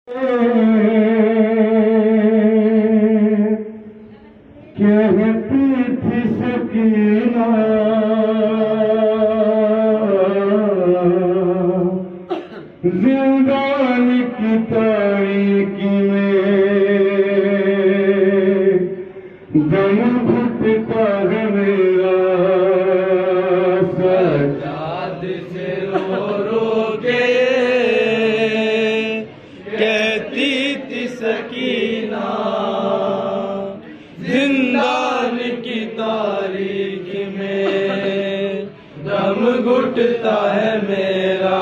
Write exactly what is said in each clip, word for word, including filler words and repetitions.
کہتی تھی سکینہ زندان کی تاریکی میں دم گھٹتا ہے میرا سجاد سے رو رو کے کہتی تھی سکینہ زندان کی تاریک میں دم گھٹتا ہے میرا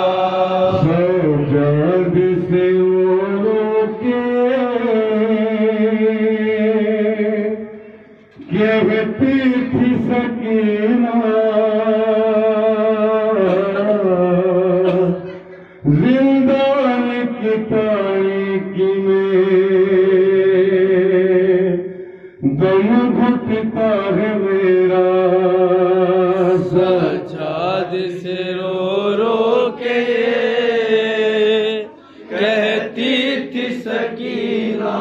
سجاد سے رو کے کہتی تھی سکینہ زندان کی تاریکی میں دم گھٹتا ہے میرا سجاد سے رو رو کے کہتی تھی سکینہ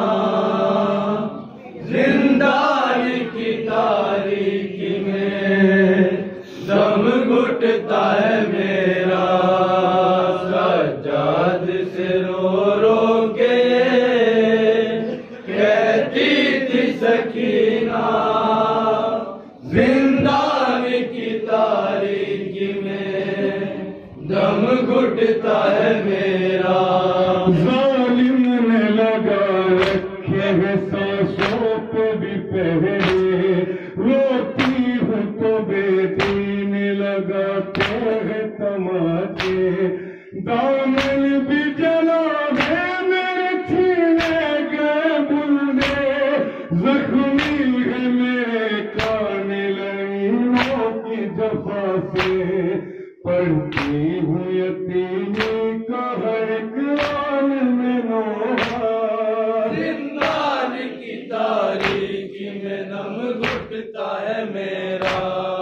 زندان کی تاریکی میں دم گھٹتا ہے میرا سجاد سے رو رو کے کہتی تھی سکینہ زندان کی تاریکی میں دم گھٹتا ہے میرا ظالم نے لگا رکھے ہیں سانسوں پہ بھی پہرے روتی ہوں تو بے دین لگاتے ہیں تماچے دامن بھی جلا ہے میرے چھینے گئے بلے زخمی ہے میرے کان لعینوں کی جفا سے پڑھتی ہوں یتیمی کا ہر ایک آن میں نوحہ زندان کی تاریکی میں دم گھٹتا ہے میرا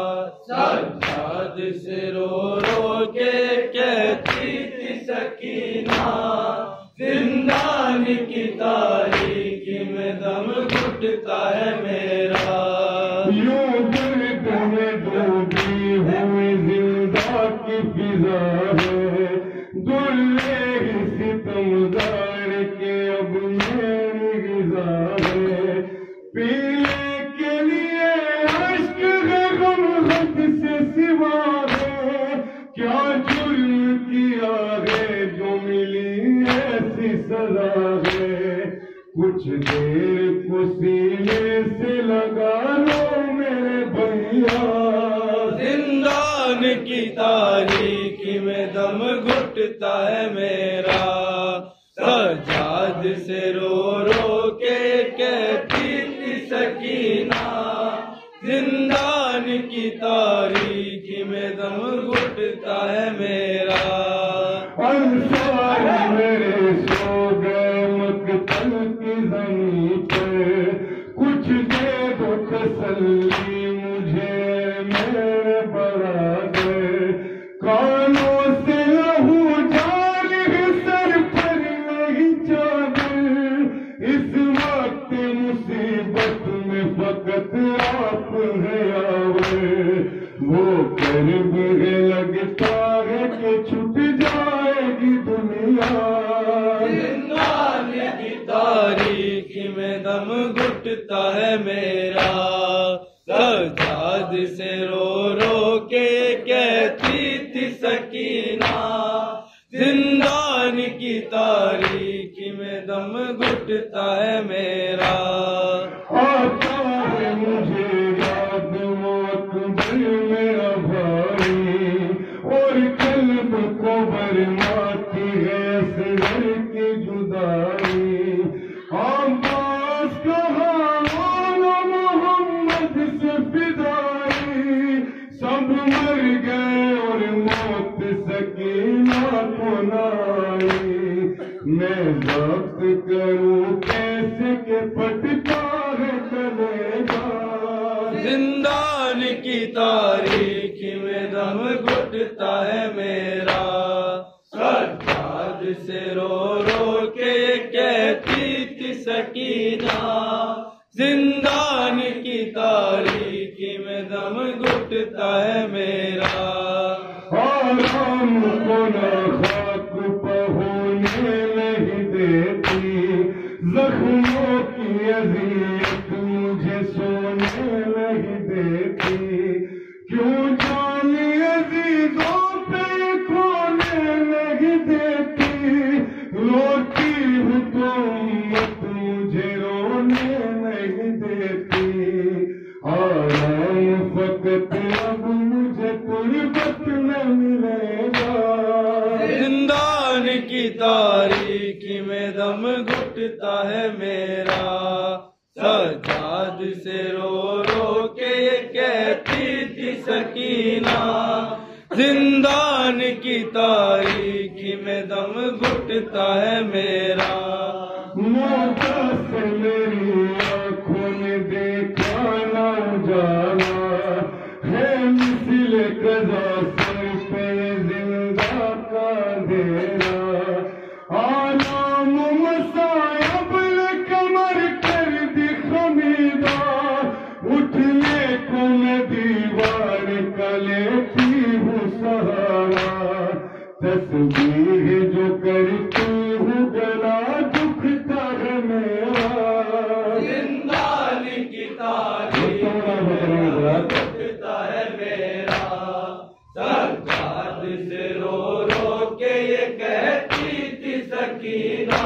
سجاد سے رو رو کے کہتی تھی سکینہ زندان کی تاریکی میں دم گھٹتا ہے میرا یوں درد میں ڈوبی ہوئی زندہ کی فضا ہے دلے ستمگار کے اب میری غذا ہے پینے کے لیے عشق ہے غم خط سے سوا ہے کیا جرم کیا ہے جو ملی ایسی سزا ہے کچھ دیر کو سینے سے لگا لو میرے بھیا زندان کی تاریکی میں دم گھٹتا ہے میرا سجاد سے رو رو کے کہتی تھی سکینہ زندان کی تاریکی میں دم گھٹتا ہے میرا انصار میرے سو گئے مقتل کی زمین پر کچھ دے دو تسلی مجھے میرے برادر کانوں سے لہو جاری ہے سر پر نہیں چادر اس وقت مصیبت میں فقط آپ ہے آور وہ قرب ہے لگتا ہے کہ چھٹ جائے گی دنیا زندان کی تاریکی میں دم گھٹتا ہے میرا سجاد سے رو رو کے کہتی تھی سکینہ زندان کی تاریکی میں دم گھٹتا ہے میرا آتا ہے مجھے یاد موت بھر میرا بھائی اور قلب کو برماتی ہے اصغر کی جدائی عباس کہاں محمد سے فدائی سب مر گئے اور موت سکینہ کو نائی میں ضبط کروں کیسے کہ پھٹتا ہے کلیجہ زندان کی تاریکی میں دم گھٹتا ہے میرا سجاد سے رو رو کے سکینہ، زندان کی تاریکی میں دم گھٹتا ہے میرا، آرام کو نہ خاک پہ ہونے نہیں دیتی، زخموں کی اذیت مجھے سونے نہیں دیتی، کیوں جان عزیزوں پہ کھونے نہیں دیتی، روتی ہوں تو امت مجھے رونے نہیں دیتی، آرام فقط اب مجھے قربت نہ ملے گا، زندان کی تاریکی میں دم گھٹتا ہے میرا، سجاد سے رو رو کے یہ کہتی تھی سکینہ، زندان کی تاریکی میں دم گھٹتا ہے میرا، موقع سے میری آنکھوں نے دیکھا نہ جانا ہے، مثل قضا سر پہ زندہ کا دینا، آلام مصائب کمر کر دی خمیدہ، اٹھنے کو میں دیوار کا لیتی ہوں سہارا، تسبیح جو کرتی ہوں گلا دکھتا ہے میرا، زندان کی تاریکی میں دم گھٹتا ہے میرا، سجاد سے رو رو کے یہ کہتی تھی سکینہ،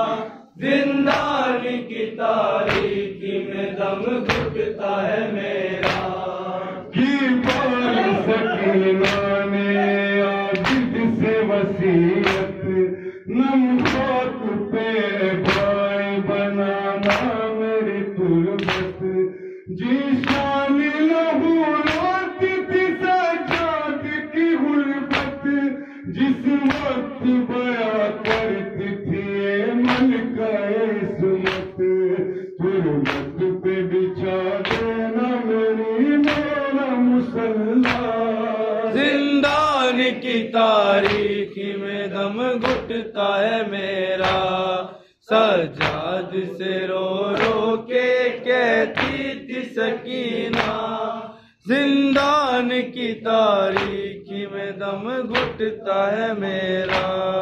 زندان کی تاریکی میں دم گھٹتا ہے میرا، کی بار سکینہ نے عابد سے وصیت، نم خاک پہ بھائی بنانا میری تربت، جی شان لہو روتی تھی سجاد کی غربت، جس وقت بیا کرتی تھی یہ ملکہ عصمت، تربت پہ بچھا دینا میری میرا مصلی، زندان کی تاریکی میں دم گھٹتا ہے میرا، سجاد سے رو رو کے کہتی تھی سکینہ، زندان کی تاریکی میں دم گھٹتا ہے میرا۔